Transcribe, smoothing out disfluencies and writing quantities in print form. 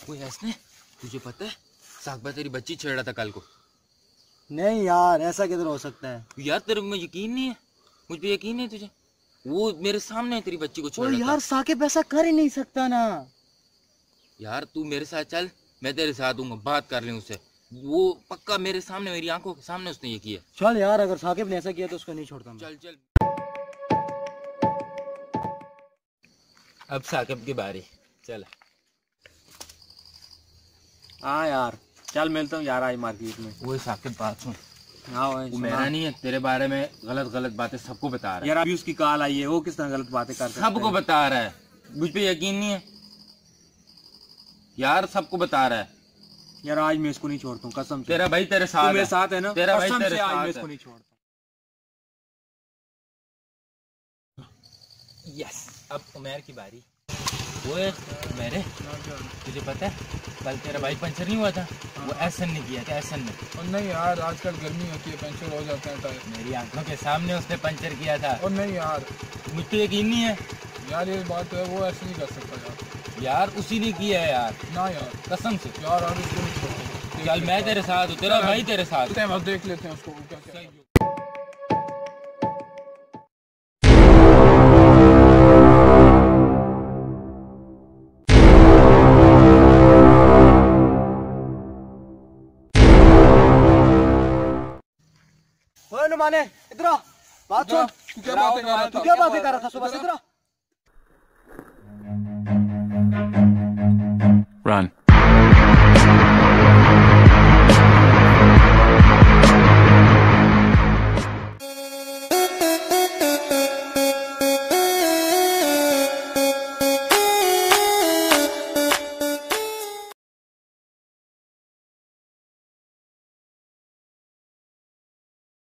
वो ऐसने तुझे पता है साकबा तेरी बच्ची छेड़ रहा था कल को। नहीं यार ऐसा किधर हो सकता है यार तेरे में यकीन नहीं है? मुझ पे यकीन है तुझे? वो मेरे सामने तेरी बच्ची को छेड़ रहा था। यार साकिब ऐसा कर ही नहीं सकता ना। यार तू मेरे साथ चल, मैं तेरे साथ हूँ, बात कर ले उससे। वो पक्का मेरे सामने, मेरी आंखों के सामने उसने ये किया। चल यार अगर साकिब ने ऐसा किया तो उसको नहीं छोड़ता मैं। चल चल। अब साकिब की बारी, चल। हाँ यार चल मिलता हूँ यार आज मार्केट में। वो साकिब बात सुन। हाँ वो मेरा नहीं है, तेरे बारे में गलत गलत बातें सबको बता रहा है। यार अभी उसकी कॉल आई है, वो किस तरह गलत बातें करता है? सबको बता रहा है, मुझ पे यकीन नहीं है यार, सबको बता रहा है। यार आज मैं इसको नहीं छोड़ता हूँ कसम से। तेरा भाई तेरे साथ मेरे साथ है ना, तेरा भाई कसम तेरे से आज साथ मैं है। इसको नहीं छोड़ता। यस, अब उमर की बारी। वो मेरे तुझे पता है कल तेरा बाइक पंचर नहीं हुआ था? वो एहसन ने किया था, एहसन ने। और नहीं यार आजकल गर्मी होती है, पंचर हो जाते हैं टायर। मेरी आंखों के सामने उसने पंचर किया था। और नहीं यार, मुझ पे यकीन नहीं है यार ये बात है, वो ऐसे नहीं कर सकता यार। यार उसी ने किया है यार, ना यार कसम से। यार आज उसको नहीं छोड़ता। चल मैं तेरे साथ हूँ, तेरा भाई तेरे साथ। अब देख लेते हैं उसको क्या क्या है। ओए नुमाने इधर आ, बात सुन। तू क्या बातें कर रहा तू था? क्या बातें कर रहा था सुबह से? इधर आ। Run.